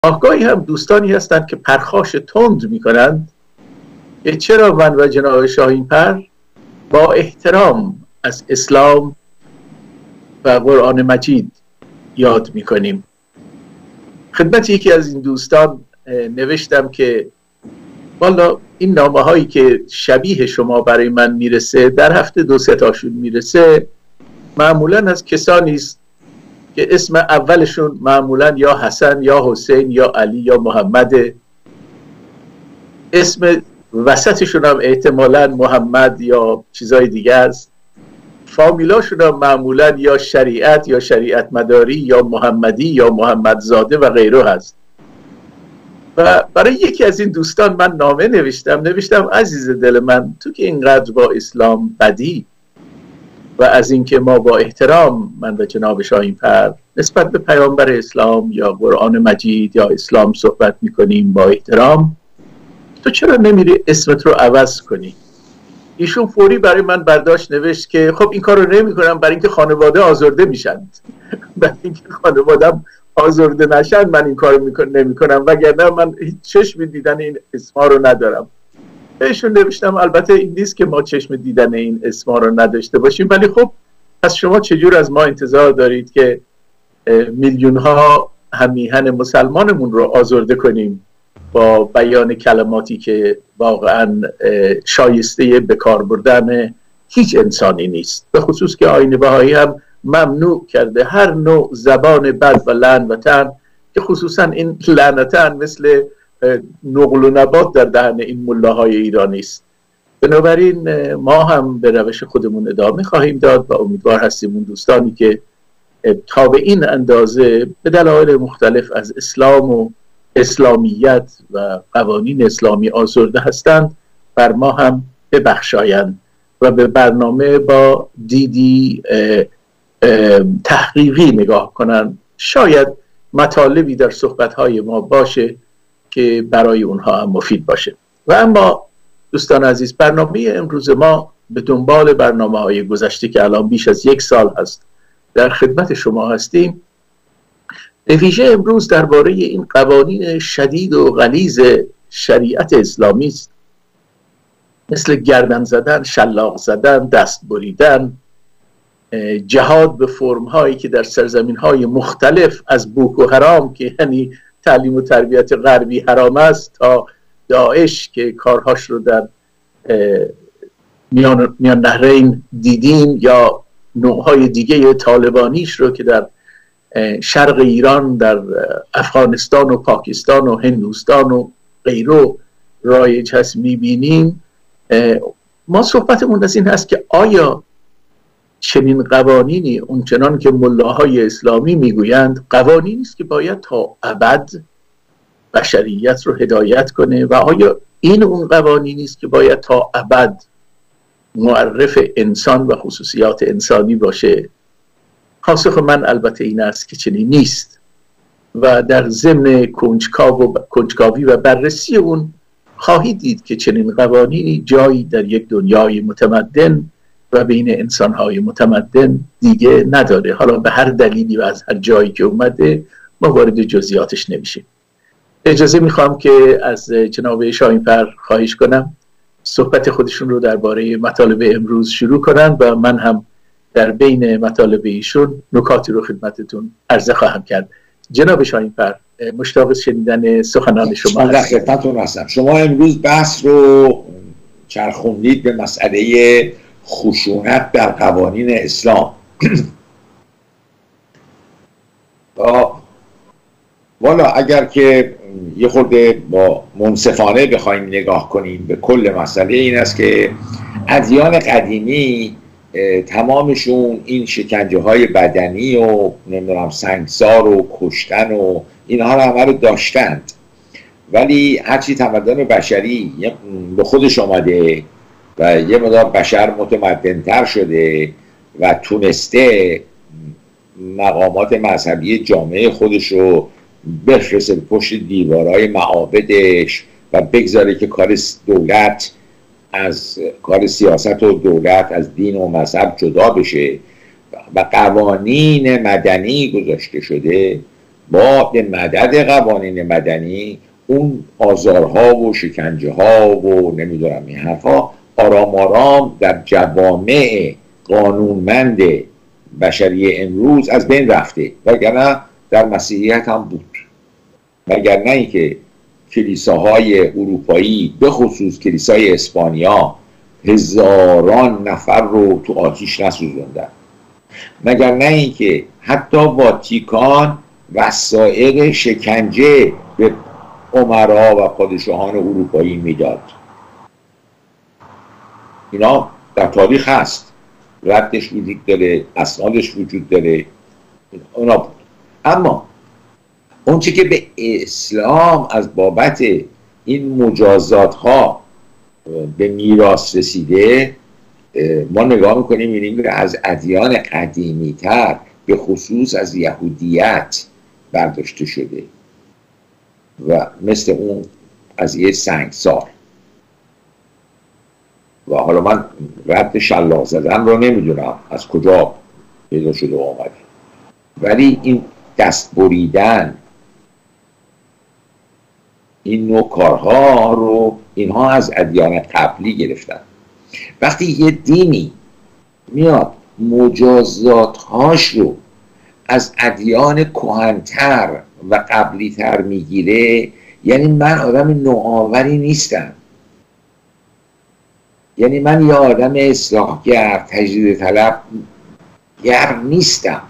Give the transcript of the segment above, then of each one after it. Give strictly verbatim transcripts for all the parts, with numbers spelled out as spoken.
آگاهی هم دوستانی هستند که پرخاش تند میکنند که چرا من و جناب شاهین‌پر با احترام از اسلام و قرآن مجید یاد میکنیم. خدمت یکی از این دوستان نوشتم که والا این نامه هایی که شبیه شما برای من میرسه، در هفته دو سه تاشون میرسه، معمولا از کسانی است که اسم اولشون معمولا یا حسن یا حسین یا علی یا محمد، اسم وسطشون هم احتمالا محمد یا چیزای دیگه است، فامیلاشون هم معمولا یا شریعت یا شریعت مداری یا محمدی یا محمدزاده و غیره هست. و برای یکی از این دوستان من نامه نوشتم نوشتم عزیز دل من، تو که اینقدر با اسلام بدی و از اینکه ما با احترام، من و جناب شاهین‌پر نسبت به پیامبر اسلام یا قرآن مجید یا اسلام صحبت میکنیم با احترام، تو چرا نمیری اسمت رو عوض کنی؟ ایشون فوری برای من برداشت نوشت که خب این کار رو نمی کنم برای اینکه خانواده آزرده میشن، برای اینکه خانوادم آزرده نشن من این کار رو نمی کنم، وگرنه من هیچ چشم دیدن این اسما رو ندارم. ایشون نوشتم البته این نیست که ما چشم دیدن این اسما رو نداشته باشیم، ولی خب از شما چجور از ما انتظار دارید که میلیون ها همیهن مسلمانمون رو آزرده کنیم با بیان کلماتی که واقعا شایسته به کار بردن هیچ انسانی نیست، به خصوص که آیین بهایی هم ممنوع کرده هر نوع زبان بد و لعنتن، که خصوصا این لعنتن مثل نقل و نبات در دهن این ملاهای ایرانی است. بنابراین ما هم به روش خودمون ادامه خواهیم داد و امیدوار هستیم اون دوستانی که تا به این اندازه به دلایل مختلف از اسلام و اسلامیت و قوانین اسلامی آزرده هستند بر ما هم ببخشایند و به برنامه با دیدی اه اه تحقیقی نگاه کنند. شاید مطالبی در صحبت‌های ما باشه که برای اونها هم مفید باشه. و اما دوستان عزیز، برنامه امروز ما به دنبال برنامه‌های گذشته که الان بیش از یک سال هست در خدمت شما هستیم، به ویژه امروز درباره این قوانین شدید و غلیظ شریعت اسلامی است، مثل گردن زدن، شلاق زدن، دست بریدن، جهاد به فرم‌هایی که در سرزمین‌های مختلف از بوکو حرام که یعنی تعلیم و تربیت غربی حرام است تا داعش که کارهاش رو در میان, میان نهرین دیدیم، یا نوعهای دیگه طالبانیش رو که در شرق ایران، در افغانستان و پاکستان و هندوستان و غیره رایج هست میبینیم. ما صحبتمون از این هست که آیا چنین قوانینی اونچنان که ملاهای اسلامی میگویند قوانینی است که باید تا ابد بشریت رو هدایت کنه، و آیا این اون قوانینی است که باید تا ابد معرف انسان و خصوصیات انسانی باشه؟ پاسخ من البته این است که چنین نیست، و در ضمن کنجکاوی و بررسی اون خواهید دید که چنین قوانینی جایی در یک دنیای متمدن و بین انسانهای متمدن دیگه نداره. حالا به هر دلیلی و از هر جایی که اومده ما وارد جزئیاتش نمیشیم. اجازه میخوام که از جناب شاهین‌پر خواهش کنم صحبت خودشون رو درباره مطالب امروز شروع کنن و من هم در بین مطالب ایشون نکاتی رو خدمتتون عرضه خواهم کرد. جناب شاهین‌پر، مشتاق شنیدن سخنان شما هستم. خدمتتون هستم. شما امروز بحث رو چرخوندید به مسئله خشونت در قوانین اسلام. والا اگر که یه خورده با منصفانه بخوایم نگاه کنیم به کل مسئله، این است که ادیان قدیمی تمامشون این شکنجه های بدنی و نمیدونم سنگسار و کشتن و اینها رو همه رو داشتند، ولی هرچی تمدن بشری به خودش آمده و یه مقدار بشر متمدن‌تر شده و تونسته مقامات مذهبی جامعه خودش رو بفرسته پشت دیوارهای معابدش و بگذاره که کار دولت از کار سیاست و دولت از دین و مذهب جدا بشه و قوانین مدنی گذاشته شده، با به مدد قوانین مدنی اون آزارها و شکنجه ها و نمیدونم این حرفا آرام آرام در جوامع قانونمند بشری امروز از بین رفته، وگرنه در مسیحیت هم بود. وگرنه ای که کلیساهای اروپایی به خصوص کلیسای اسپانیا هزاران نفر رو تو آتیش نسوزوندن، مگر نه این که حتی واتیکان وسایل شکنجه به امرا و پادشاهان اروپایی میداد. اینا در تاریخ هست، ردش وجود داره، اسنادش وجود داره، اونا بود. اما اون چی که به اسلام از بابت این مجازات ها به میراث رسیده، ما نگاه میکنیم می‌بینیم از ادیان قدیمی تر به خصوص از یهودیت برداشته شده و مثل اون قضیه سنگسار. و حالا من رد شلاق زدن رو نمیدونم از کجا پیدا شده و آمده، ولی این دست بریدن، این نوع کارها رو اینها از ادیان قبلی گرفتن. وقتی یه دینی میاد مجازاتهاش رو از ادیان کهن‌تر و قبلی‌تر میگیره، یعنی من آدم نوآوری نیستم، یعنی من یه آدم اصلاحگر تجدید طلب گر نیستم.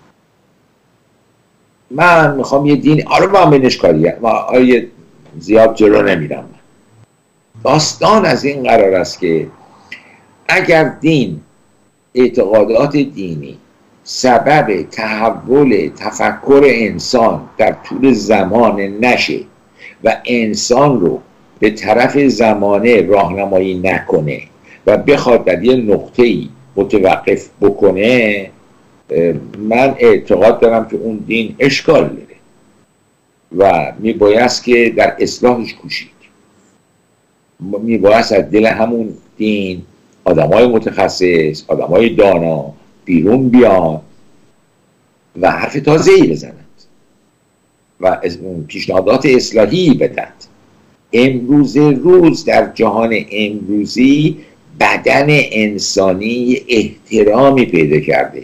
من میخوام یه دین، آره من بینش کاریه، آره زیاد جلو نمیرم. داستان از این قرار است که اگر دین، اعتقادات دینی سبب تحول تفکر انسان در طول زمان نشه و انسان رو به طرف زمانه راهنمایی نکنه و بخواد در یه نقطه‌ای متوقف بکنه، من اعتقاد دارم که اون دین اشکال داره و میبایست که در اصلاحش کوشید. میبایست از دل همون دین آدمای متخصص، آدمای دانا بیرون بیان و حرف تازه‌ای بزنند و پیشنهادات اصلاحی بدند. امروز روز در جهان امروزی بدن انسانی احترامی پیدا کرده.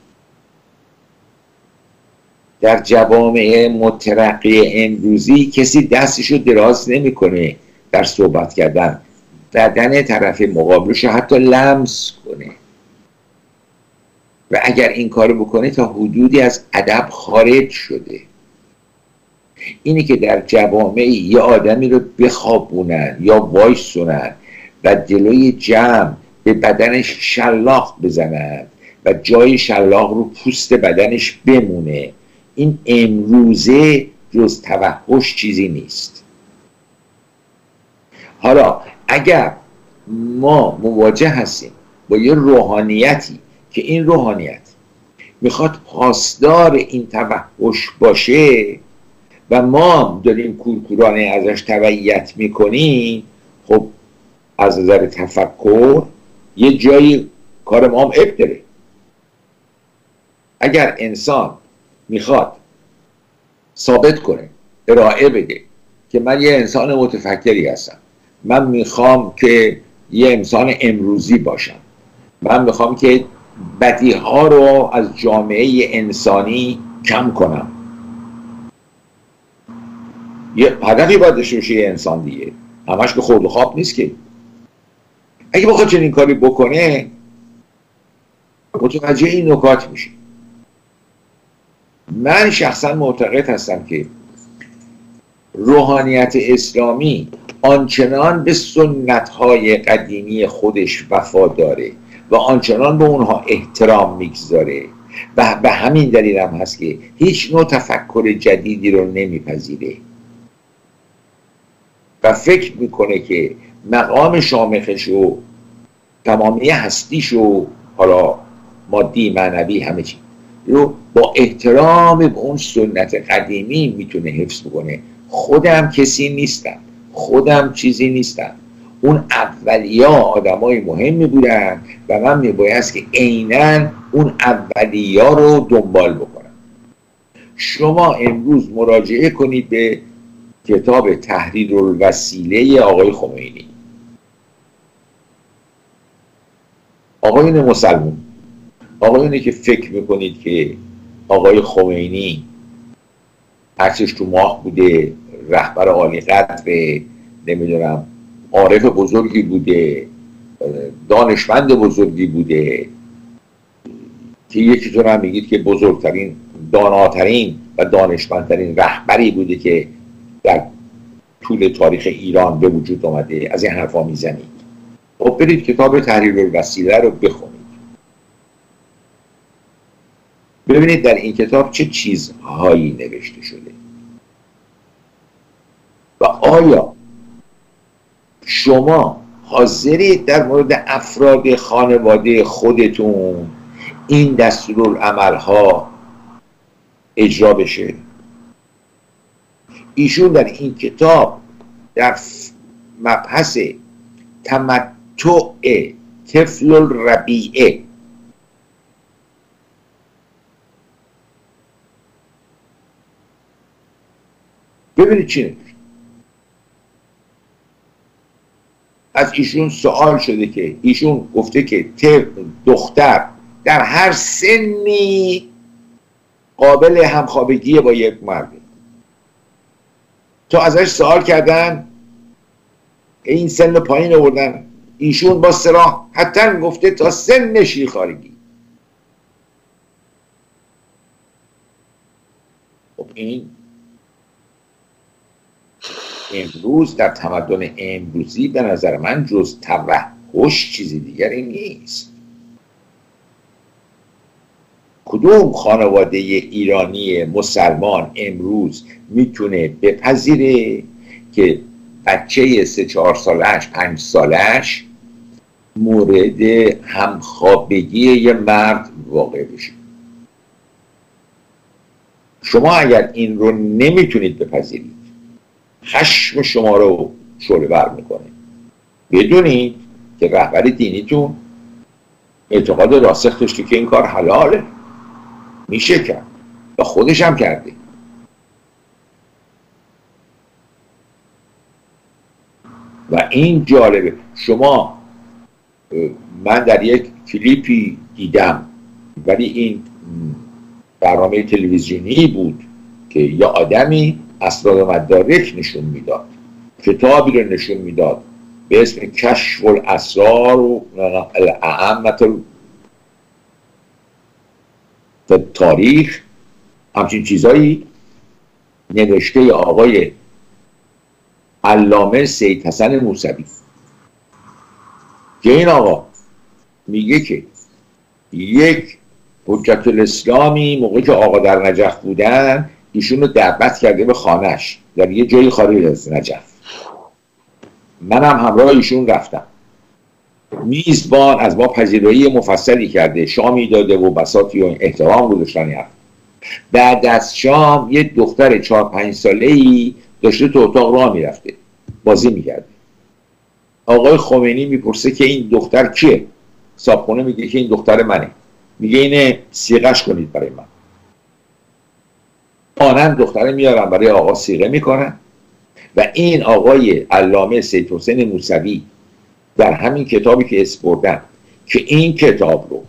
در جوامع مترقی امروزی کسی دستشو دراز نمیکنه در صحبت کردن، بدن طرف مقابلش حتی لمس کنه و اگر این کارو بکنه تا حدودی از ادب خارج شده. اینی که در جوامعی یه آدمی رو بخوابونن یا وایسونن و جلوی جمع به بدنش شلاق بزنن و جای شلاق رو پوست بدنش بمونه، این امروزه جز توحش چیزی نیست. حالا اگر ما مواجه هستیم با یه روحانیتی که این روحانیت میخواد پاسدار این توحش باشه و ما داریم کورکورانه ازش تبعیت میکنیم، خب از نظر تفکر یه جایی کار ما هم عیب داره. اگر انسان میخواد ثابت کنه، ارائه بده که من یه انسان متفکری هستم، من میخوام که یه انسان امروزی باشم، من میخوام که بدیها رو از جامعه انسانی کم کنم، یه هدفی باید داشته باشه یه انسان دیگه، همش به خورد و خواب نیست که. اگه بخواد چنین کاری بکنه متوجه این نکات میشه. من شخصا معتقد هستم که روحانیت اسلامی آنچنان به سنت‌های قدیمی خودش وفا داره و آنچنان به اونها احترام میگذاره و به همین دلیل هم هست که هیچ نوع تفکر جدیدی رو نمیپذیره و فکر میکنه که مقام شامخش و تمامی هستیش و حالا مادی معنوی همه چی رو با احترام به اون سنت قدیمی میتونه حفظ بکنه. خودم کسی نیستم، خودم چیزی نیستم، اون اولیا آدمای مهمی بودن و من میبایست که عیناً اون اولیا رو دنبال بکنم. شما امروز مراجعه کنید به کتاب تحریر الوسیله آقای خمینی. آقایون مسلمون، آقایونی که فکر میکنید که آقای خمینی عکسش تو ماه بوده، رهبر عالی قدر، نمیدونم عارف بزرگی بوده، دانشمند بزرگی بوده، که یکیتون هم میگید که بزرگترین، داناترین و دانشمندترین رهبری بوده که در طول تاریخ ایران به وجود آمده، از این حرفا میزنید. خب برید کتاب تحریر الوسیله رو بخونید، ببینید در این کتاب چه چیزهایی نوشته شده و آیا شما حاضرید در مورد افراد خانواده خودتون این دستورالعمل‌ها اجرا بشه؟ ایشون در این کتاب در مبحث تمتع طفل الربیعه ببینید چی نوشته. از ایشون سوال شده که ایشون گفته که دختر در هر سنی قابل همخوابگی با یک مرد. تو ازش سوال کردن این سن پایین آوردن، ایشون با صراحتاً گفته تا سن شیرخوارگی. خب این امروز در تمدن امروزی به نظر من جز توحش چیزی دیگری نیست. کدوم خانواده ایرانی مسلمان امروز میتونه بپذیره که بچه سه چهار سالش پنج سالش مورد همخوابگی یه مرد واقع بشه؟ شما اگر این رو نمیتونید بپذیرید، خشم شما رو شعله ور میکنه. بدونید که رهبر دینیتون اعتقاد راسخ داشته که این کار حلاله، میشه کرد و خودش هم کرده. و این جالبه. شما، من در یک کلیپی دیدم، ولی این برنامه تلویزیونی بود که یه آدمی اسرار مدارک نشون میداد، کتابی رو نشون میداد به اسم کشف الاسرار و الاعمة تاریخ، همچین چیزایی نوشته آقای علامه سید حسن موسوی، که این آقا میگه که یک حجت الاسلامی موقعی که آقا در نجف بودن ایشون رو دعوت کرده به خانهش در یه جایی خارج از نجف. منم همراه ایشون رفتم. میزبان از ما پذیرایی مفصلی کرده، شامی داده و بساطی و احترام گذاشتن حرف. بعد از شام یه دختر چهار پنج ساله‌ای داشته تو اتاق راه میرفته، بازی میکرده. آقای خمینی میپرسه که این دختر کیه؟ صاحبخونه میگه که این دختر منه. میگه اینه صیغه‌اش کنید برای من. آنن دختره میارن برای آقا صیغه میکنن و این آقای علامه سید حسین موسوی در همین کتابی که اسپردن، که این کتاب رو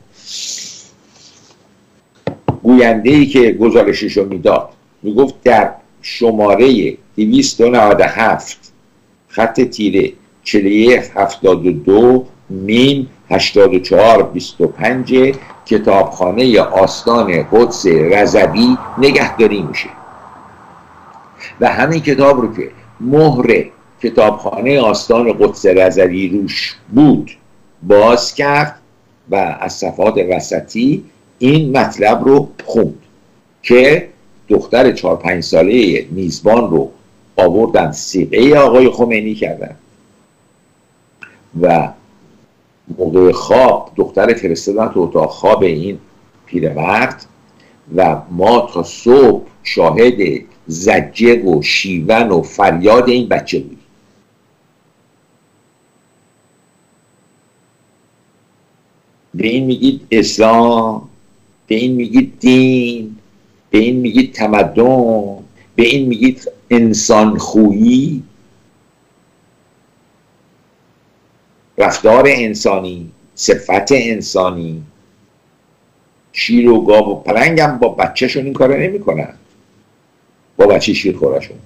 گوینده‌ای که گزارشش رو میداد میگفت در شماره دویست و نود و هفت خط تیره چهل و یک هفتاد و دو میم هشتاد و چهار بیست و پنج کتابخانه آستان قدس رضوی نگهداری میشه و همین کتاب رو که مهر کتابخانه آستان قدس رضوی روش بود باز کرد و از صفحات وسطی این مطلب رو خوند که دختر چهار پنج ساله میزبان رو آوردن صیغه آقای خمینی کردن و موقع خواب دختر فرستادن تو اتاق خواب این پیرمرد و ما تا صبح شاهد زجه و شیون و فریاد این بچه بودیم. به این میگید اسلام؟ به این میگید دین؟ به به این میگید تمدن، به این میگید انسان خویی، رفتار انسانی، صفت انسانی. شیر و گاو و پلنگ هم با بچهشون این کار نمی کنن، با بچه شیر خورشون.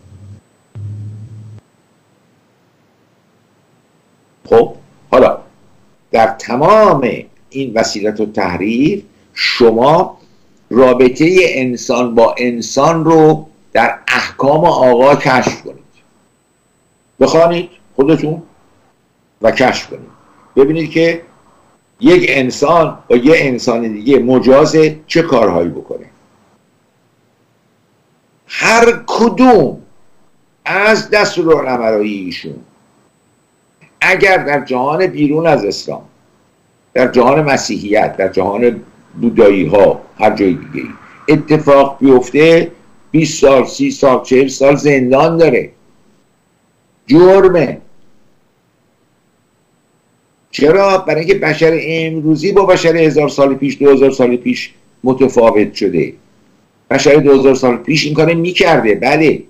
خب حالا در تمام این وسیلت و تحریر شما رابطه انسان با انسان رو در احکام آقا کشف کنید، بخوانید خودتون و کشف کنید، ببینید که یک انسان با یک انسان دیگه مجاز چه کارهایی بکنه. هر کدوم از دستورالعمل‌های ایشون اگر در جهان بیرون از اسلام، در جهان مسیحیت، در جهان بودایی ها، هر جای دیگه اتفاق بیفته، بیست سال، سی سال، چهل سال زندان داره، جرمه. چرا؟ برای اینکه بشر امروزی با بشر هزار سال پیش، دو هزار سال پیش متفاوت شده. بشر دو هزار سال پیش این کار میکرده، بله،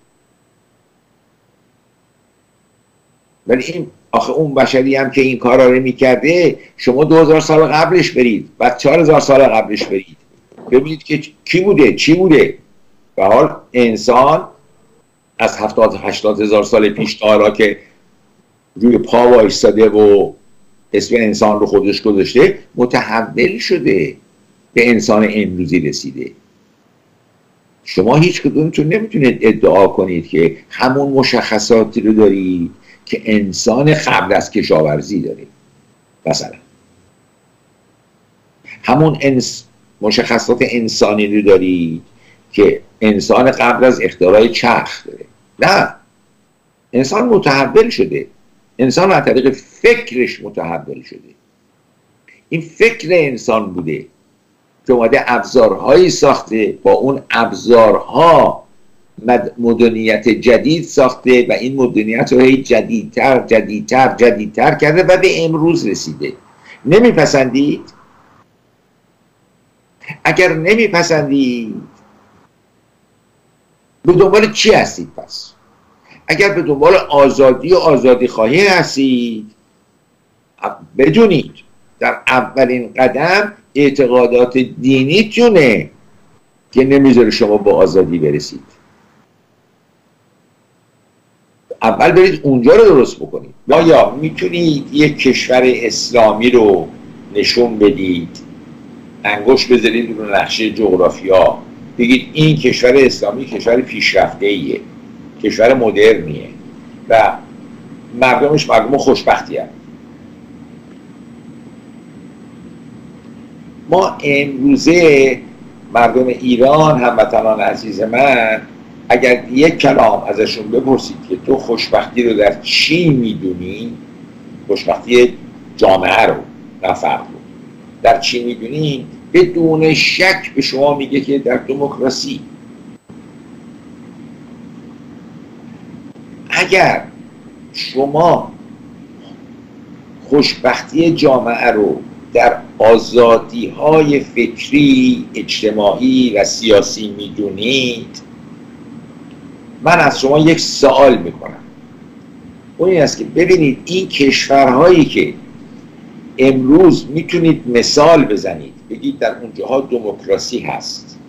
ولی این آخه اون بشری هم که این کارا رو میکرده، شما دو هزار سال قبلش برید و چهار هزار سال قبلش برید، ببینید که کی بوده، چی بوده. به حال انسان از هفتاد هشتاد هزار سال پیش تا حالا که روی پا وایستاده و اسم انسان رو خودش گذاشته، متحول شده، به انسان امروزی رسیده. شما هیچ کدومتون نمیتونید ادعا کنید که همون مشخصاتی رو دارید که انسان قبل از کشاورزی داره. مثلا همون انس... مشخصات انسانی رو دارید که انسان قبل از اختراع چرخ داره. نه، انسان متحول شده، انسان از طریق فکرش متحول شده. این فکر انسان بوده که اومده ابزارهایی ساخته، با اون ابزارها مدنیت جدید ساخته و این مدنیت رو هی جدیدتر جدیدتر جدیدتر کرده و به امروز رسیده. نمیپسندید؟ اگر نمیپسندید به دنبال چی هستید پس؟ اگر به دنبال آزادی و آزادی خواهی هستید، بدونید در اولین قدم اعتقادات دینیتونه که نمیذاره شما با آزادی برسید. اول برید اونجا رو درست بکنید. یا میتونید یک کشور اسلامی رو نشون بدید، انگشت بذارید رو نقشه جغرافیا، بگید این کشور اسلامی کشور پیشرفته ایه، کشور مدرنیه و مردمش مردم خوشبختی هست. ما امروزه مردم ایران، هموطنان عزیز من، اگر یک کلام ازشون بپرسید که تو خوشبختی رو در چی میدونی، خوشبختی جامعه رو نه فرد رو در چی میدونی، بدون شک به شما میگه که در دموکراسی. اگر شما خوشبختی جامعه رو در آزادی های فکری، اجتماعی و سیاسی میدونید، من از شما یک سوال میکنم. اون این است که ببینید این کشورهایی که امروز میتونید مثال بزنید بگید در اونجاها دموکراسی هست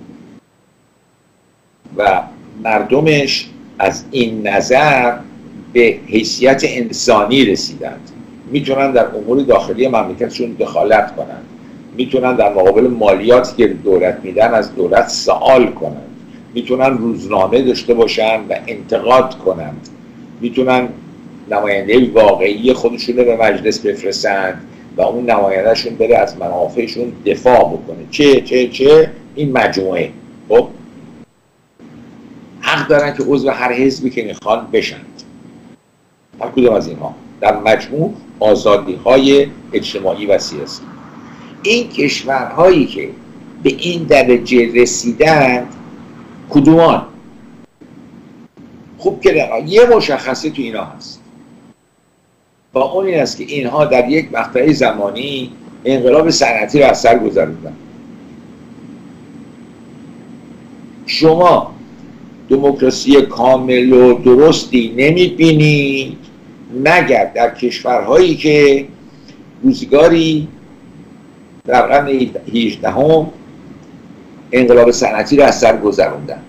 و مردمش از این نظر به حیثیت انسانی رسیدند، میتونن در امور داخلی مملکتشون دخالت کنند، میتونن در مقابل مالیاتی که دولت میدن از دولت سوال کنند، میتونن روزنامه داشته باشن و انتقاد کنند، میتونن نماینده واقعی خودشون رو به مجلس بفرستند و اون نمایندهشون بره از منافعشون دفاع بکنه. چه چه چه این مجموعه خب حق دارن که عضو هر حزبی که میخوان بشند. هر کدوم از اینها در مجموع آزادی های اجتماعی و سیاسی. این کشورهایی که به این درجه رسیدند کدومان؟ خوب که یه مشخصه تو اینا هست، با اون این است که اینها در یک مقطع زمانی انقلاب صنعتی رو از سر گذروندن. شما دموکراسی کامل و درستی نمیبینید مگر در کشورهایی که روزگاری در قرن هجدهم انقلاب صنعتی را از سر گذروندن،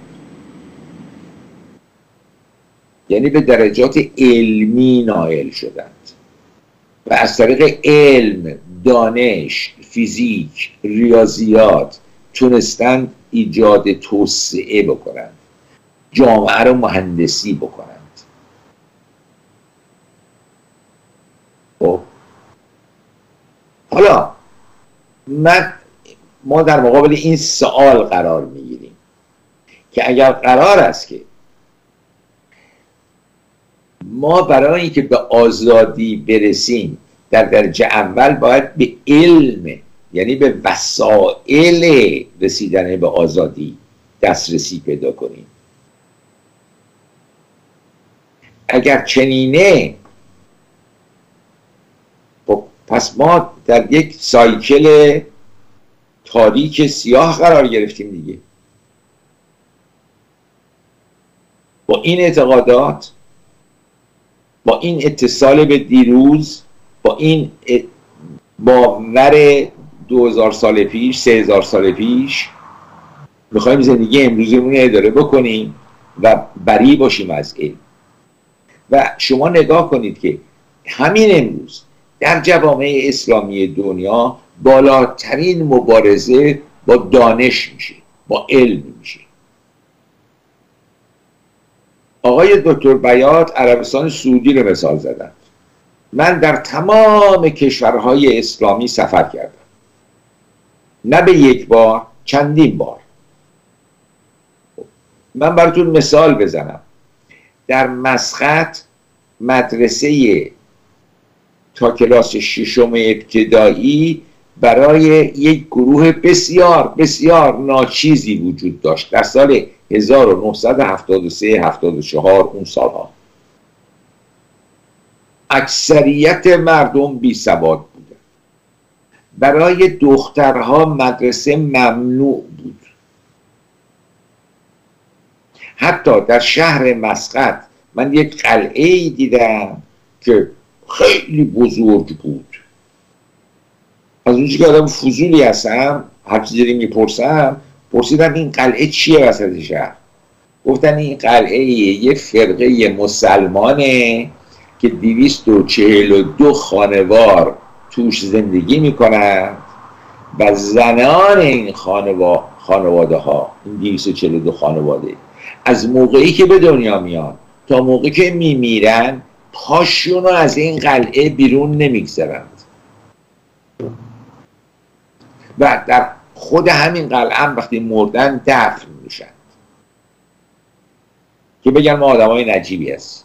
یعنی به درجات علمی نائل شدند و از طریق علم، دانش، فیزیک، ریاضیات تونستند ایجاد توسعه بکنند، جامعه رو مهندسی بکنند. خب حالا من ما در مقابل این سوال قرار میگیریم که اگر قرار است که ما برای اینکه به آزادی برسیم در درجه اول باید به علم، یعنی به وسایل رسیدن به آزادی دسترسی پیدا کنیم، اگر چنینه خب پس ما در یک سایکل تاریک سیاه قرار گرفتیم دیگه. با این اعتقادات، با این اتصال به دیروز، با این باور دو هزار سال پیش، سه هزار سال پیش میخوایم زندگی امروزمون رو اداره بکنیم و بری باشیم از علم. و شما نگاه کنید که همین امروز در جوامع اسلامی دنیا بالاترین مبارزه با دانش میشه، با علم میشه. آقای دکتر بیات عربستان سعودی رو مثال زدن. من در تمام کشورهای اسلامی سفر کردم، نه به یک بار، چندین بار. من براتون مثال بزنم. در مسقط مدرسه تا کلاس ششم ابتدایی برای یک گروه بسیار بسیار ناچیزی وجود داشت در سال هزار و نهصد و هفتاد و سه هفتاد و چهار. اون سالها اکثریت مردم بی سواد بودن. برای دخترها مدرسه ممنوع بود. حتی در شهر مسقط من یک قلعه دیدم که خیلی بزرگ بود. از اونجا که آدم فضولی هستم، هر چیزی میپرسم، پرسیدم این قلعه چیه وسط شهر؟ گفتن این قلعه یه فرقه مسلمانه که دویست و چهل و دو خانوار توش زندگی میکنن و زنان این خانوا... خانواده ها، این دویست و چهل و دو خانواده، از موقعی که به دنیا میان تا موقعی که میمیرن پاشون رو از این قلعه بیرون نمیگذارند و در خود همین قلعه هم وقتی مردن دفن میشن که بگن ما آدم های نجیبی هست.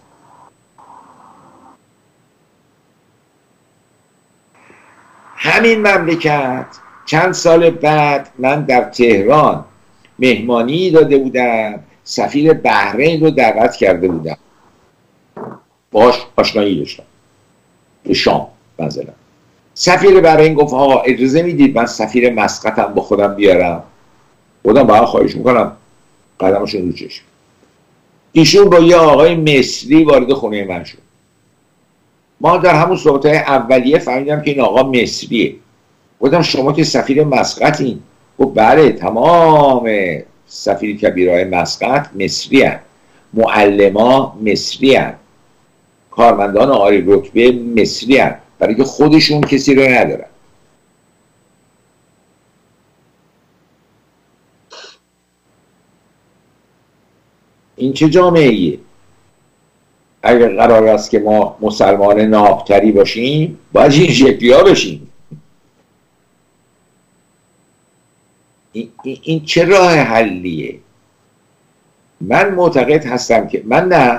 همین مملکت چند سال بعد من در تهران مهمانی داده بودم، سفیر بحرین رو دعوت کرده بودم، باهاش آشنایی داشتم به شام مثلا. سفیر بحرین گفت آقا اجازه میدید من سفیر مسقطم با خودم بیارم؟ بودم باید خواهش میکنم، قدمشون رو چشم. ایشون با یه آقای مصری وارد خونه من شد. ما در همون صحبت‌های اولیه فهمیدم که این آقا مصریه. بودم شما که سفیر مسقطین؟ گفت بله، تمام سفیر کبیرهای مسقط مصری هستند، معلما مصری هستند، کارمندان عالی رتبه مصری هستند، برای که خودشون کسی رو ندارن. این چه جامعه ایه؟ اگر قرار است که ما مسلمان نابتری باشیم باید این شکلی ها بشیم. این, این چه راه حلیه؟ من معتقد هستم که من نه،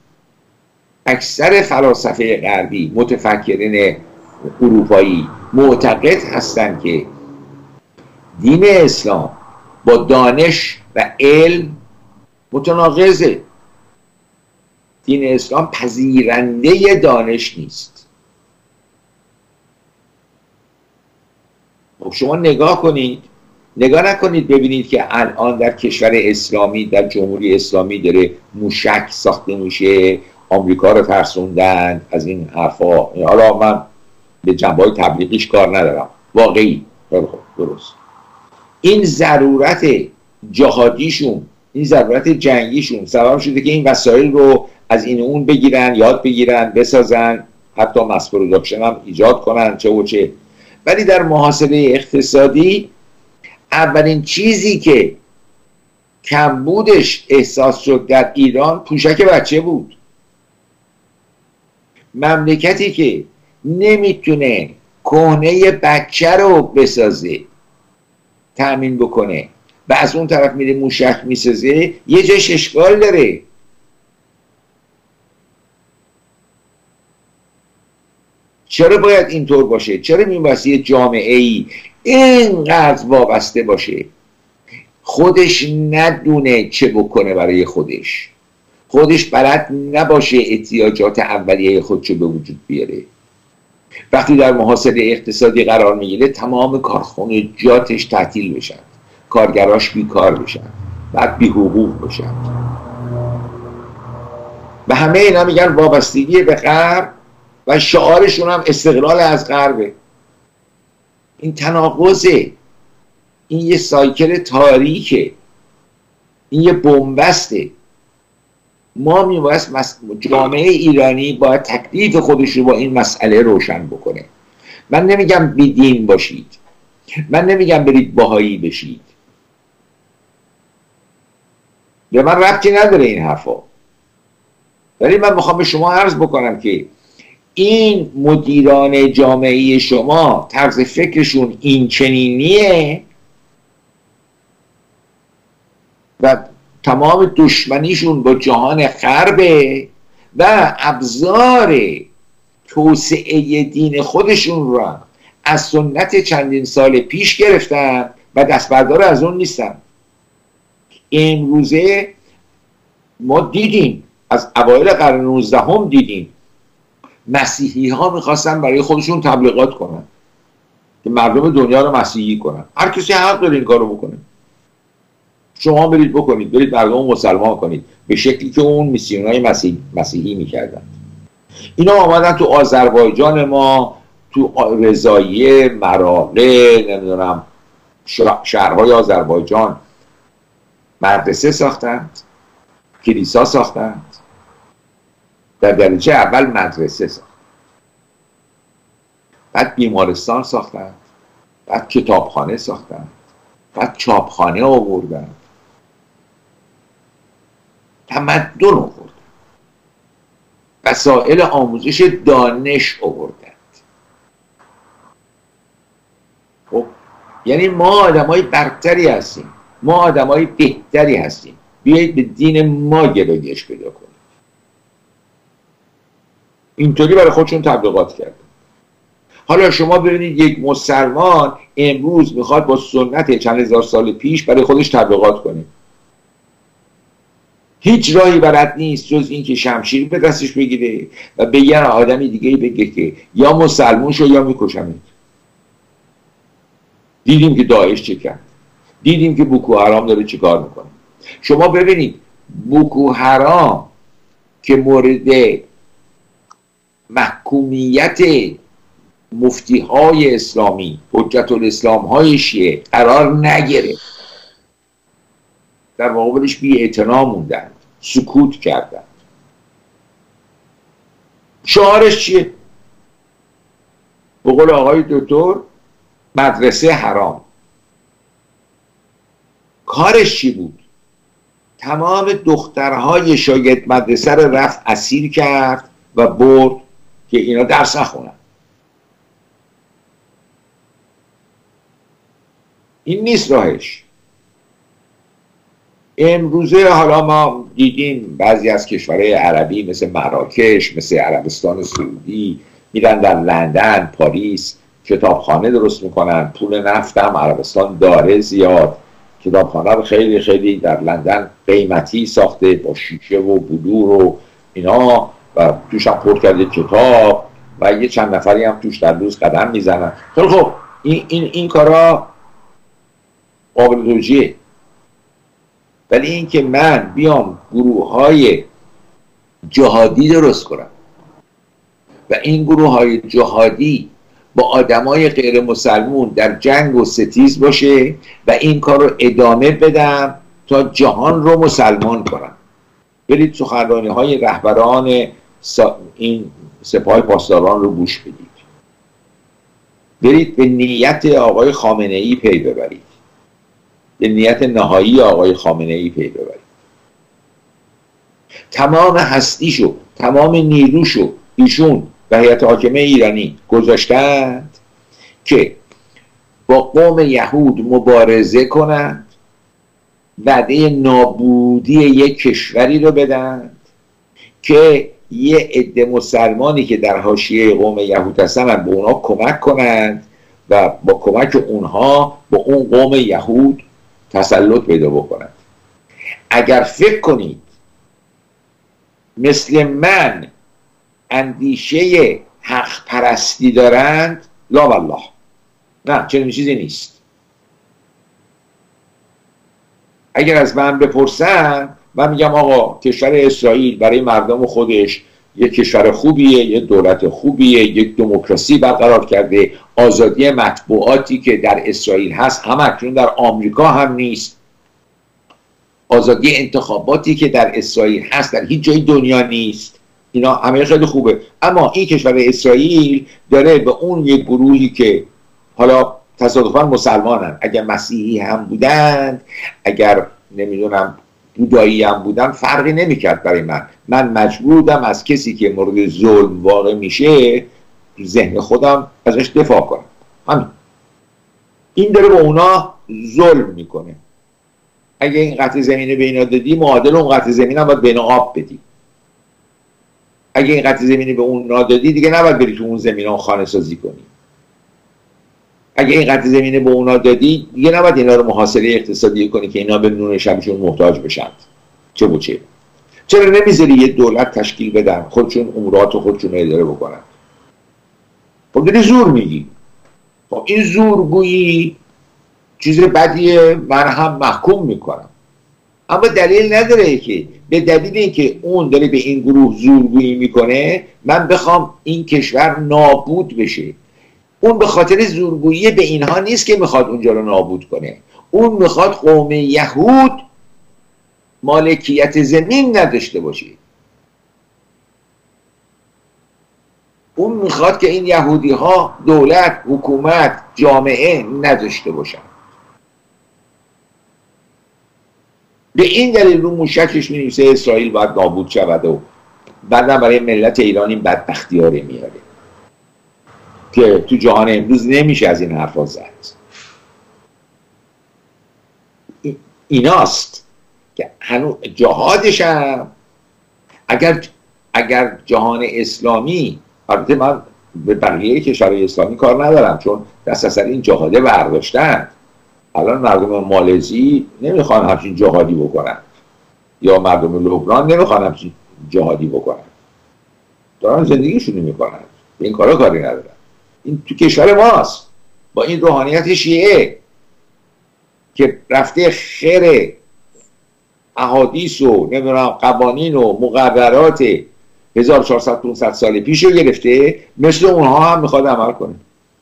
اکثر فلاسفه غربی، متفکرین اروپایی معتقد هستند که دین اسلام با دانش و علم متناقضه. دین اسلام پذیرنده دانش نیست. خب شما نگاه کنید نگاه نکنید ببینید که الان در کشور اسلامی، در جمهوری اسلامی داره موشک ساخته میشه، آمریکا رو ترسوندن از این حرفا. حالا من به جنبه‌های تبلیغیش کار ندارم، واقعی درست. این ضرورت جهادیشون، این ضرورت جنگیشون سبب شده که این وسایل رو از این اون بگیرن، یاد بگیرن، بسازن، حتی مس پروداکشن هم ایجاد کنن چه و چه. ولی در محاسبه اقتصادی اولین چیزی که کمبودش احساس شد در ایران پوشک بچه بود. مملکتی که نمیتونه کهنه بچه رو بسازه، تأمین بکنه و از اون طرف میره موشک میسازه، یه جاش اشکال داره. چرا باید اینطور باشه؟ چرا میبایستی یه جامعه ای اینقدر وابسته باشه خودش ندونه چه بکنه برای خودش، خودش بلد نباشه احتیاجات اولیه خودشو به وجود بیاره؟ وقتی در محاصره اقتصادی قرار میگیره تمام کارخانجاتش تعطیل بشن، کارگراش بیکار بشن، بعد بی حقوق بشن و همه اینا میگن وابستگی به غرب و شعارشون هم استقلال از غربه. این تناقضه، این یه سایکل تاریکه، این یه بنبسته. ما میبایست مس... جامعه ایرانی باید تکلیف خودش رو با این مسئله روشن بکنه. من نمیگم بیدین باشید، من نمیگم برید بهایی بشید، به من ربطی نداره این حرفا، ولی من میخوام به شما عرض بکنم که این مدیران جامعه شما طرز فکرشون این چنینیه و تمام دشمنیشون با جهان غربه و ابزار توسعه دین خودشون را از سنت چندین سال پیش گرفتن و دست بردار از اون نیستن. امروزه ما دیدیم، از اوایل قرن نوزدهم دیدیم مسیحی ها میخواستن برای خودشون تبلیغات کنن که مردم دنیا رو مسیحی کنن. هر کسی حق داره این کارو بکنه، شما برید بکنید، برید مردم مسلمان کنید به شکلی که اون میسیونای مسیح، مسیحی میکردن. اینا آمدن تو آذربایجان ما، تو رضاییه، مراغه، نمیدونم شهرهای آذربایجان مدرسه ساختند، کلیسا ساختند، در درجه اول مدرسه ساختند، بعد بیمارستان ساختند، بعد کتابخانه ساختند، بعد چاپخانه آوردند، تمدن آوردند، وسایل آموزش دانش آوردند. خب یعنی ما آدمای برتری هستیم، ما آدمای بهتری هستیم، بیایید به دین ما گرایش پیدا کنیم. اینطوری برای خودشون تبلیغات کردن. حالا شما ببینید یک مسلمان امروز میخواد با سنت چند هزار سال پیش برای خودش تبلیغات کنه، هیچ راهی بلد نیست جز این که شمشیر به دستش بگیره و به یه آدمی دیگه بگه که یا مسلمون شو یا میکشمت. دیدیم که داعش چه کرد، دیدیم که بوکو حرام داره چه کار میکنه. شما ببینید بوکو حرام که مورد محکومیت مفتی های اسلامی، حجت الاسلام های شیعه قرار نگرفت، در مقابلش بی اعتنا موندند، سکوت کردند. شعارش چیه؟ به قول آقای دکتر مدرسه حرام. کارش چی بود؟ تمام دخترهای شاگرد مدرسه رو رفت اسیر کرد و برد که اینا درس نخونن. این نیست راهش. امروزه حالا ما دیدیم بعضی از کشورهای عربی مثل مراکش، مثل عربستان سعودی میرن در لندن، پاریس کتابخانه درست میکنن. پول نفت هم عربستان داره زیاد. کتابخانه رو خیلی خیلی در لندن قیمتی ساخته با شیشه و بلور و اینا و توش هم پر کرده کتاب و یه چند نفری هم توش در روز قدم میزنن. خیلی خب این, این, این کارا قابل توجیه. ولی این که من بیام گروه های جهادی درست کنم و این گروه های جهادی با آدمای غیر مسلمون در جنگ و ستیز باشه و این کار رو ادامه بدم تا جهان رو مسلمان کنم. برید سخنرانی های رهبران این سپاه پاسداران رو گوش بدید، برید به نیت آقای خامنه ای پی ببرید، به نیت نهایی آقای خامنه ای پی ببرید. تمام هستیشو، تمام نیروشو ایشون و هیئت حاکمه ایرانی گذاشتند که با قوم یهود مبارزه کنند، وعده نابودی یک کشوری رو بدند که یه عده مسلمانی که در حاشیه قوم یهود هستن به اونا کمک کنند و با کمک اونها با اون قوم یهود تسلط پیدا بکنند. اگر فکر کنید مثل من اندیشه حق پرستی دارند، لا والله، نه، چنین چیزی نیست. اگر از من بپرسن من میگم آقا کشور اسرائیل برای مردم خودش یک کشور خوبیه، یک دولت خوبیه، یک دموکراسی برقرار کرده، آزادی مطبوعاتی که در اسرائیل هست هم اکنون در آمریکا هم نیست، آزادی انتخاباتی که در اسرائیل هست در هیچ جای دنیا نیست، اینا همه خیلی خوبه. اما این کشور اسرائیل داره به اون یک گروهی که حالا تصادفاً مسلمانن، اگر مسیحی هم بودند، اگر نمیدونم بودایی هم بودن، فرقی نمیکرد برای من. من مجبور بودم از کسی که مورد ظلم واقع میشه ذهن خودم ازش دفاع کنم. همین. این داره به اونا ظلم میکنه. اگه این قطع زمینه به اینا دادی، معادل اون قطع زمینه هم باید به اینا آب بدی. اگه این قطع زمینه به اون دادی، دیگه نباید بری تو اون زمینه خانه سازی کنی. اگه این قطع زمینه به اونا دادی، دیگه نباید اینا رو محاصره اقتصادی کنی که اینا به نون شبشون محتاج بشند. چه بچه؟ چرا نمیذاری یه دولت تشکیل بدن خودشون امورات خودشون اداره بکنن؟ خب داری زور میگی. خب این زورگویی چیز بدیه، من هم محکوم میکنم. اما دلیل نداره که به دلیل اینکه اون داره به این گروه زورگویی میکنه من بخوام این کشور نابود بشه. اون به خاطر زورگویی به اینها نیست که میخواد اونجا رو نابود کنه. اون میخواد قوم یهود مالکیت زمین نداشته باشه. اون میخواد که این یهودی ها دولت، حکومت، جامعه نداشته باشن. به این دلیل رو موشکش می‌نویسه اسرائیل باید نابود شود و بعدم برای ملت ایران این بدبختی ها رو میاره که تو جهان امروز نمیشه از این حرفا زد. ایناست که هنوز جهادش هم اگر اگر جهان اسلامی، البته من به بقیه کشورهای اسلامی کار ندارم چون دست از سر این جهاده برداشتن، الان مردم مالزی نمیخوان همچین جهادی بکنن یا مردم لبنان نمیخوان همچین جهادی بکنن، دارن زندگیشون میکنن، این کارا کاری ندارن. این تو کشور ماست با این روحانیت شیعه که رفته خیر احادیث و نمیدونم قوانین و مقررات هزار و چهارصد پانصد سال پیش رو گرفته، مثل اونها هم میخواد عمل کنه.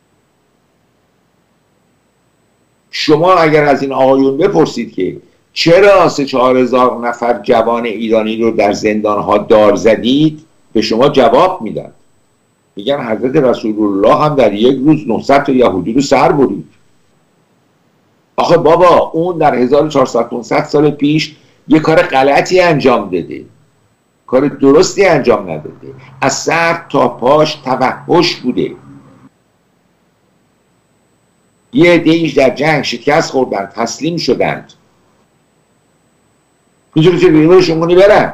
شما اگر از این آقایون بپرسید که چرا سه چهار هزار نفر جوان ایرانی رو در زندانها دار زدید، به شما جواب میدن، میگن حضرت رسول الله هم در یک روز نهصد تا یهودی رو سر برید. آخه بابا اون در هزار و چهارصد پانصد سال پیش یه کار غلطی انجام داده، کار درستی انجام نداده، از سر تا پاش توحش بوده. یه عده‌ایش در جنگ شکست خوردند، تسلیم شدند. میتونی که بیرونشون کنی برن،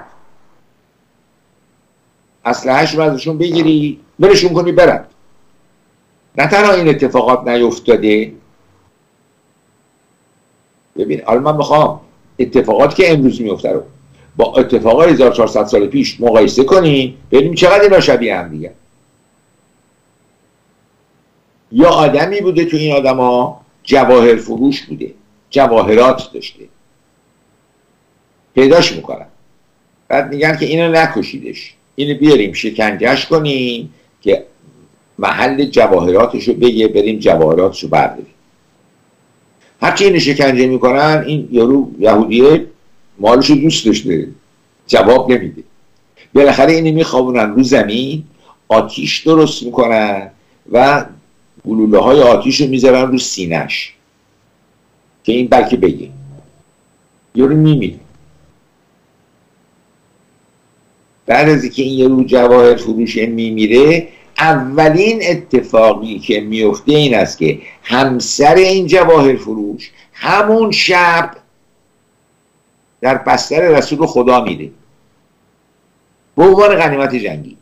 اسلحه‌شون رو ازشون بگیری برشون کنی برن. نه تنها این اتفاقات نیفتاده، ببین الان من میخوام اتفاقات که امروز میفته رو با اتفاقات هزار و چهارصد سال پیش مقایسه کنی، ببینیم چقدر اینا شبیه هم دیگه. یا آدمی بوده تو این آدما جواهر فروش بوده، جواهرات داشته، پیداش میکنن، بعد میگن که اینو نکشیدش، اینو بیاریم شکنجهش کنیم که محل جواهراتشو بگه، بریم جواهراتشو برداریم. هرچی اینو شکنجه میکنن، این یارو یهودیه مالشو دوست داشته، جواب نمیده، بالاخره اینو میخوابونن رو زمین، آتیش درست میکنن و گلوله های آتیش رو میذارن رو سینه‌اش که این بلکه بگه. یارو میمیره. بعد از اینکه این یارو جواهر فروش میمیره، اولین اتفاقی که میفته این است که همسر این جواهر فروش همون شب در بستر رسول خدا میره به عنوان غنیمت جنگی.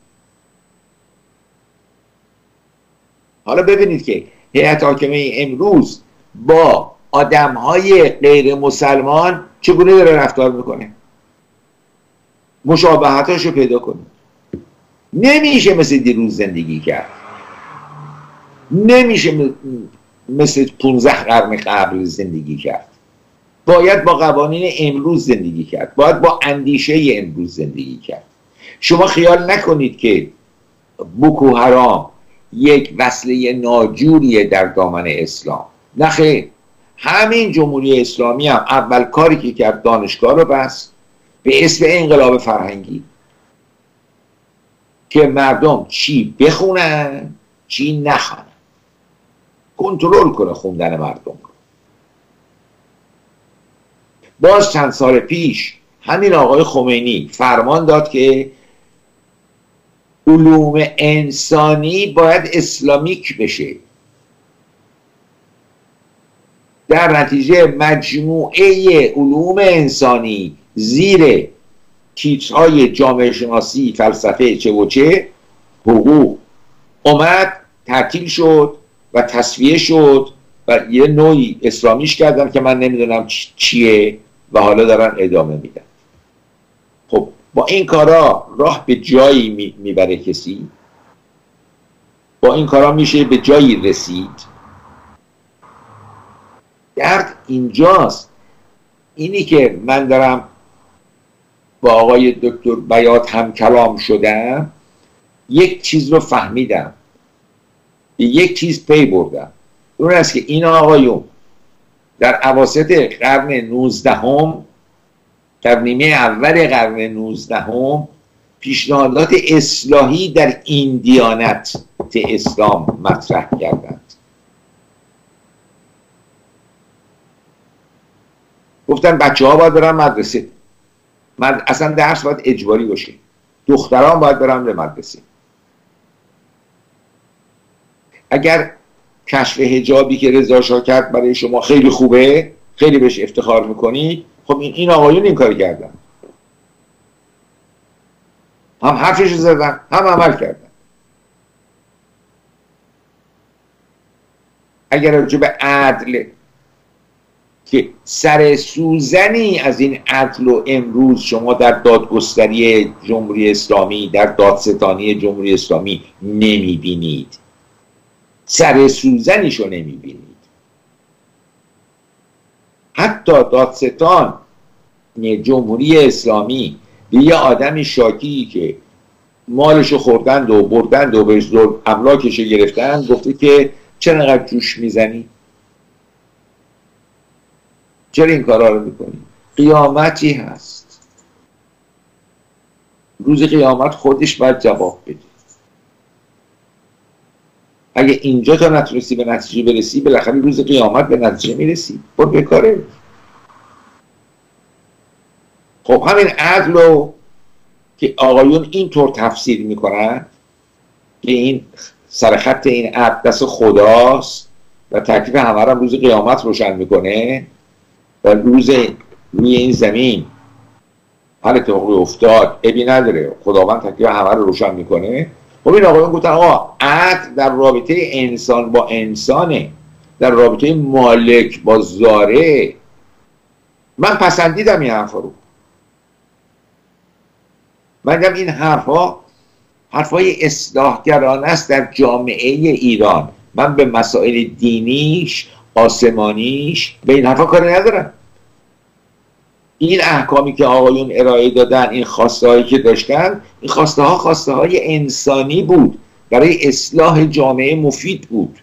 حالا ببینید که هیئت حاکمه امروز با آدمهای غیر مسلمان چگونه داره رفتار میکنه، مشابهتاشو پیدا کنید. نمیشه مثل دیروز زندگی کرد، نمیشه مثل پونزده قرن قبل زندگی کرد، باید با قوانین امروز زندگی کرد، باید با اندیشه امروز زندگی کرد. شما خیال نکنید که بوکو حرام یک وسیله ناجوریه در دامن اسلام. نه خیر، همین جمهوری اسلامی هم اول کاری که کرد دانشگاه رو بست به اسم انقلاب فرهنگی که مردم چی بخونن چی نخونن، کنترل کنه خوندن مردم رو. باز چند سال پیش همین آقای خمینی فرمان داد که علوم انسانی باید اسلامیک بشه. در نتیجه مجموعه علوم انسانی زیر تیترهای جامعه شناسی، فلسفه، چه و چه، حقوق اومد، تعطیل شد و تصفیه شد و یه نوعی اسلامیش کردن که من نمیدونم چیه و حالا دارن ادامه میدن. خب با این کارا راه به جایی میبره کسی؟ با این کارا میشه به جایی رسید؟ درد اینجاست. اینی که من دارم با آقای دکتر بیات هم کلام شدم، یک چیز رو فهمیدم، به یک چیز پی بردم. اون است که این آقایون در اواسط قرن نوزدهم، در نیمه اول قرن نوزدهم پیشنهادات اصلاحی در این دیانت اسلام مطرح کردند. گفتن بچه ها باید برن مدرسه، من اصلا درس باید اجباری باشه، دختران باید برن به مدرسه. اگر کشف حجابی که رضا شاه کرد برای شما خیلی خوبه، خیلی بهش افتخار میکنی، خب این این آقایون این کار کردن، هم حرفش زدن هم عمل کردن. اگر راجع به عدل که سر سوزنی از این عدل و امروز شما در دادگستری جمهوری اسلامی، در دادستانی جمهوری اسلامی نمیبینید، سر سوزنیشو نمیبینید. حتی دادستان جمهوری اسلامی به یه آدمی شاکی که مالشو خوردند و بردند و بهش املاکشو گرفتن گفته که چرا انقدر جوش میزنی؟ چرا این کارا رو میکنی؟ قیامتی هست، روز قیامت خودش باید جواب بده. اگه اینجا تا نتونستی به نتیجه برسی، بالاخره روز قیامت به نتیجه میرسی. برو بکاره. خب همین عدل رو که آقایون اینطور تفسیر میکنن که این سرخط این عدل دست خداست و تکلیف همه را روز قیامت روشن میکنه و روز روی این زمین هر اتفاقی افتاد ابی نداره، خداوند تکلیف همه رو روشن میکنه. خب این آقایون گفتن آقا عدل در رابطه انسان با انسانه، در رابطه مالک با زاره. من پسندیدم این حرفا رو. من دیدم این حرفا حرفای اصلاحگرانه است در جامعه ایران. من به مسائل دینیش آسمانیش به این حرفا کاری ندارن. این احکامی که آقایون ارائه دادن، این خواسته هایی که داشتن، این خواسته ها خواسته های انسانی بود، برای اصلاح جامعه مفید بود.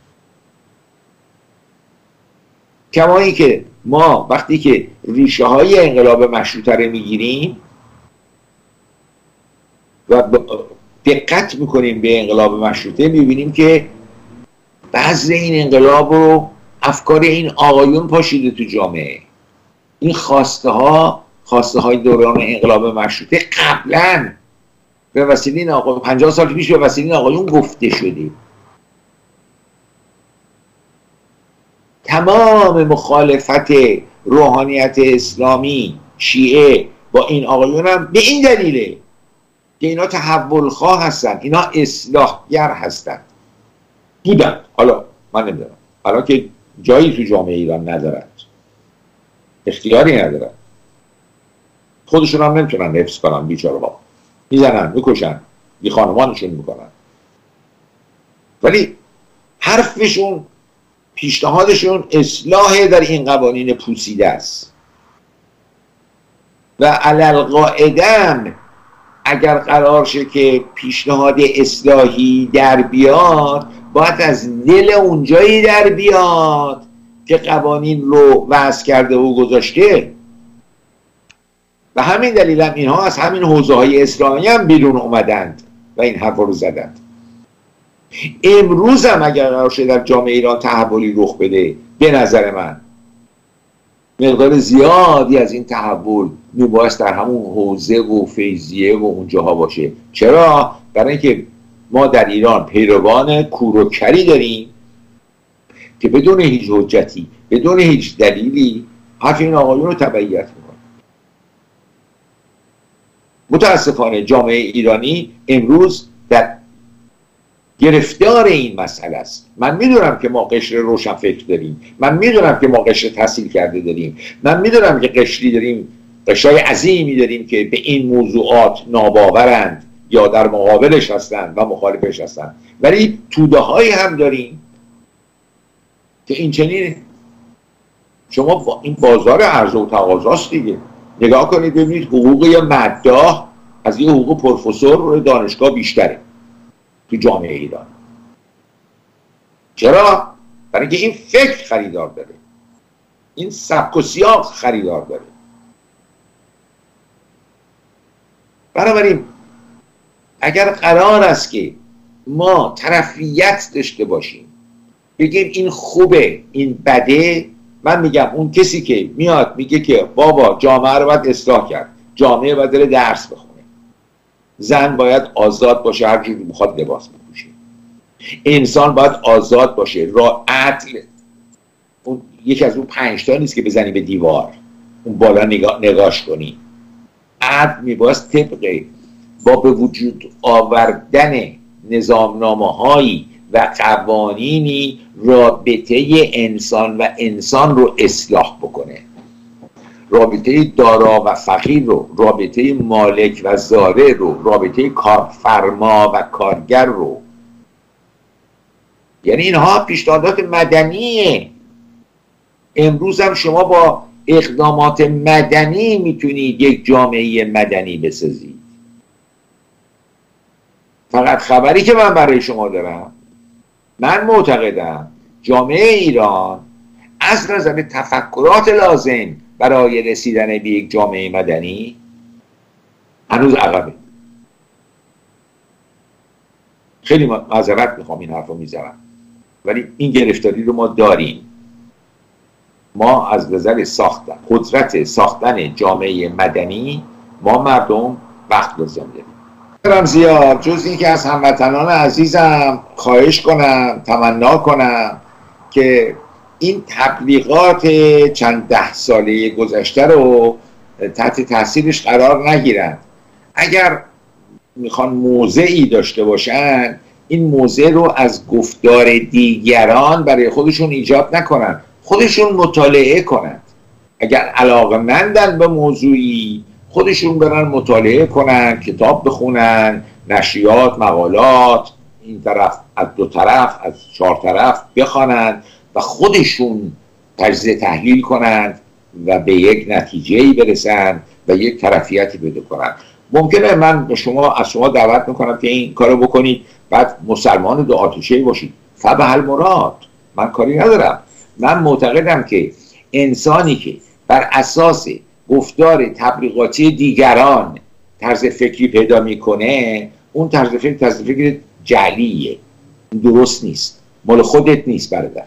کما این که ما وقتی که ریشه های انقلاب مشروطه رو میگیریم و دقت میکنیم به انقلاب مشروطه، میبینیم که بعضی این انقلاب رو افکار این آقایون پاشیده تو جامعه. این خواسته ها خواسته های دوران انقلاب مشروطه قبلا به وسیله این آقایون، پنجاه سال پیش به وسیله این آقایون گفته شده. تمام مخالفت روحانیت اسلامی شیعه با این آقایون هم به این دلیله که اینا تحول خواه هستن، اینا اصلاحگر هستن. بودن، حالا من نمیدونم، حالا که جایی تو جامعه ایران ندارد، اختیاری ندارد، خودشون هم نمیتونن حفظ کنن، بیچاره ها میزنن میکشن، بی خانمانشون میکنن، ولی حرفشون، پیشنهادشون اصلاح در این قوانین پوسیده است. و علالقاعدم اگر قرار شه که پیشنهاد اصلاحی در بیاد، باید از دل اونجایی در بیاد که قوانین رو وضع کرده و گذاشته. و همین دلیل هم اینها از همین حوزه های اسلامی هم بیرون اومدند و این حرف رو زدند. امروز هم اگر قرار شه در جامعه ایران تحولی رخ بده، به نظر من مقدار زیادی از این تحول میبایست در همون حوزه و فیضیه و اونجاها باشه. چرا؟ برای اینکه ما در ایران پیروان کوروکری داریم که بدون هیچ حجتی، بدون هیچ دلیلی حرف این آقایون رو تبعیت میکنه. متاسفانه جامعه ایرانی امروز در گرفتار این مسئله است. من میدونم که ما قشر روشن فکر داریم، من میدونم که ما قشر تحصیل کرده داریم، من میدونم که قشری داریم، قشرهای عظیمی داریم که به این موضوعات ناباورند یا در مقابلش هستند و مخالفش هستند، ولی توده هایی هم داریم که این چنین. شما این بازار عرضه و تقاضاست دیگه. نگاه کنید ببینید حقوق یه مداح از یه حقوق پروفسور دانشگاه بیشتره تو جامعه ایران. چرا؟ برای اینکه این فکر خریدار داره، این سبک و سیاق خریدار داره. بنابراین اگر قرار است که ما طرفیت داشته باشیم، بگیم این خوبه این بده، من میگم اون کسی که میاد میگه که بابا جامعه رو باید اصلاح کرد، جامعه باید داره درس بخونه، زن باید آزاد باشه هر جوری بخواد لباس بپوشه، انسان باید آزاد باشه، را عدل، اون یکی از اون پنج تا نیست که بزنی به دیوار اون بالا نگاه نگاش کنی. عدل میباید طبق با به وجود آوردن نظامنامه هایی و قوانینی رابطه انسان و انسان رو اصلاح بکنه، رابطه دارا و فقیر رو، رابطه مالک و زاره رو، رابطه کارفرما و کارگر رو. یعنی اینها پیشنهادات مدنیه. امروز هم شما با اقدامات مدنی میتونید یک جامعه مدنی بسازید. فقط خبری که من برای شما دارم، من معتقدم جامعه ایران از نظر تفکرات لازم برای رسیدن به یک جامعه مدنی هنوز عقبه. خیلی معذرت میخوام این حرف رو میزنم، ولی این گرفتاری رو ما داریم. ما از نظر ساختن قدرت ساختن جامعه مدنی ما مردم وقت لازم داریم. زیاد جز این که از هموطنان عزیزم خواهش کنم، تمنا کنم که این تبلیغات چند ده ساله گذشته رو تحت تاثیرش قرار نگیرن. اگر میخوان موضعی داشته باشن، این موضع رو از گفتار دیگران برای خودشون ایجاد نکنن، خودشون مطالعه کنند. اگر علاقه‌مندن به موضوعی، خودشون برن مطالعه کنن، کتاب بخونن، نشریات، مقالات، این طرف از دو طرف، از چهار طرف بخوانن، و خودشون تجزیه تحلیل کنند و به یک نتیجه‌ای برسند و یک طرفیتی پیدا کنند. ممکنه من به شما از شما دعوت میکنم که این کارو بکنید، بعد مسلمان دو آتشه‌ای باشید، فبه المراد، من کاری ندارم. من معتقدم که انسانی که بر اساس گفتار تبلیغاتی دیگران طرز فکری پیدا میکنه، اون طرز فکر طرز فکر جعلیه، درست نیست، مال خودت نیست برادر.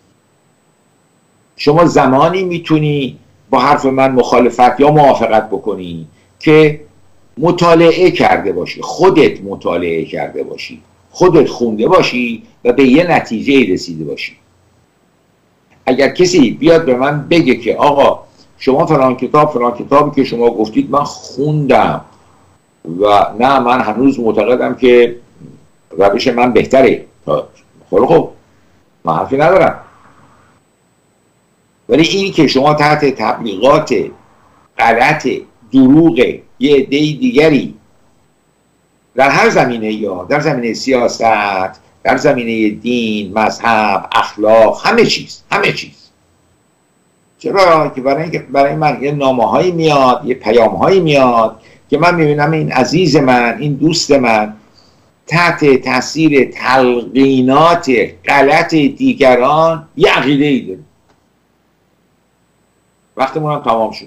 شما زمانی میتونی با حرف من مخالفت یا موافقت بکنی که مطالعه کرده باشی، خودت مطالعه کرده باشی، خودت خونده باشی و به یه نتیجه رسیده باشی. اگر کسی بیاد به من بگه که آقا شما فلان کتاب فلان کتابی که شما گفتید من خوندم و نه من هنوز معتقدم که روش من بهتره، خب خب من حرفی ندارم. ولی این که شما تحت تبلیغات غلط دروغ یه عده دیگری در هر زمینه، یا در زمینه سیاست، در زمینه دین، مذهب، اخلاق، همه چیز همه چیز چرا که برای اینکه برای من یه نامه‌هایی میاد، یه پیام‌هایی میاد که من میبینم این عزیز من، این دوست من تحت تاثیر تلقینات غلط دیگران یه عقیده‌ای داره. وقتمون هم تمام شد.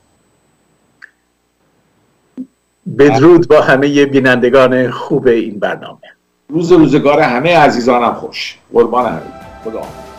بدرود با همه بینندگان خوب این برنامه. روز روزگار همه عزیزانم خوش. قربان همه. خدا